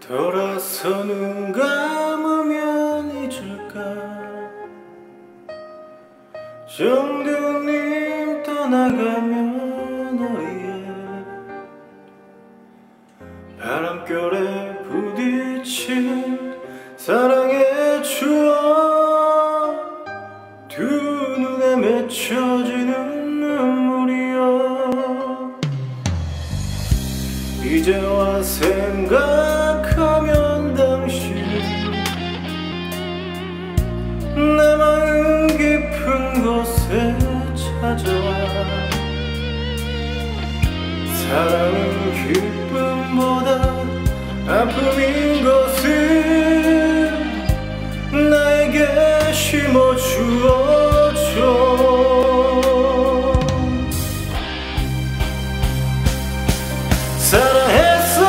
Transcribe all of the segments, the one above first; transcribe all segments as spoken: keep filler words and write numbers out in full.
돌아서 눈 감으면 잊을까. 정두님 떠나가면 너의 바람결에 부딪히는 사랑의 추억, 두 눈에 맺혀지는 눈물이여. 이제와 생각하면 당신 내 마음 깊은 곳에 찾아와. 사랑은 기쁨보다 아픔인 것을 나에게 심어주어줘. 사랑했어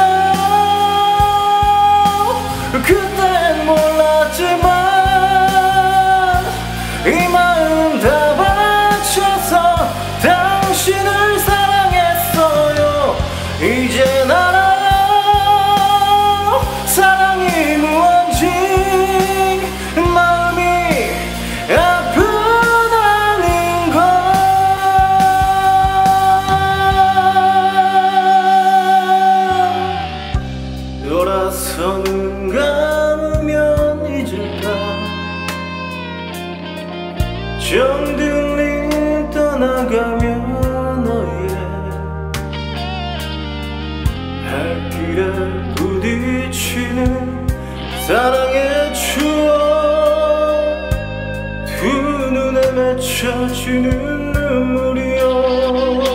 그땐 몰랐지만 이 마음 다 바쳐서 당신을 사랑했어요. 이젠 알아요 사랑이 무언지, 마음이 아프다는 걸. 돌아서 눈 감으면 잊을까. 정들림 떠나가면 너의 발길에 부딪히는 사랑의 추억, 두 눈에 맺혀지는 눈물이여.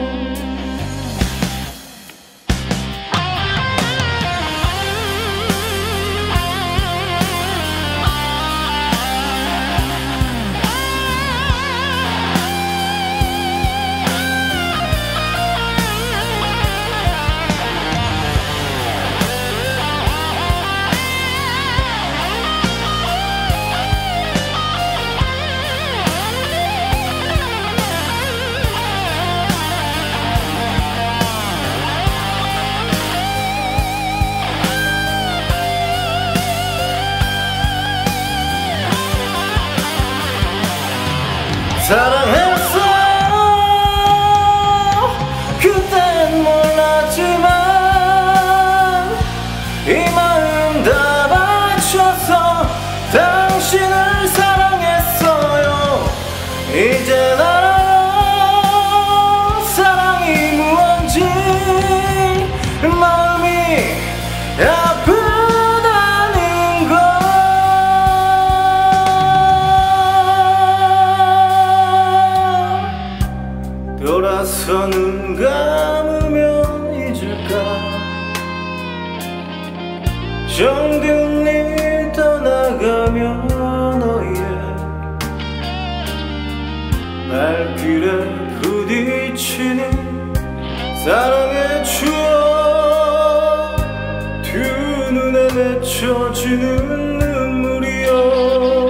사랑했어 그땐 몰랐지만 이 마음 다 바쳐서 당신을 사랑했어요. 이젠 알아요 사랑이 무언지, 마음이 아프다는 걸. 돌아서 눈 감으면 잊을까. 정든 일 떠나가면 너의 발길에 부딪히는 사랑의 추억, 두 눈에 맺혀지는 눈물이여.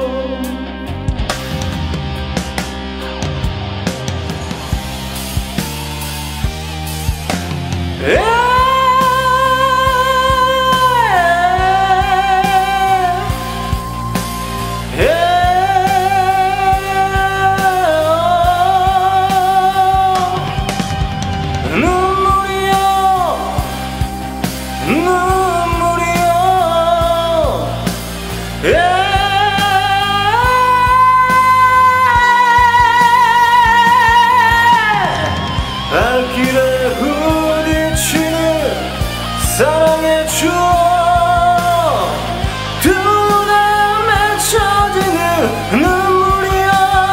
발길에 부딪히는 사랑의 추억, 두 눈에 맺혀지는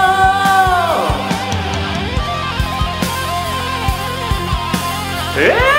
눈물이야.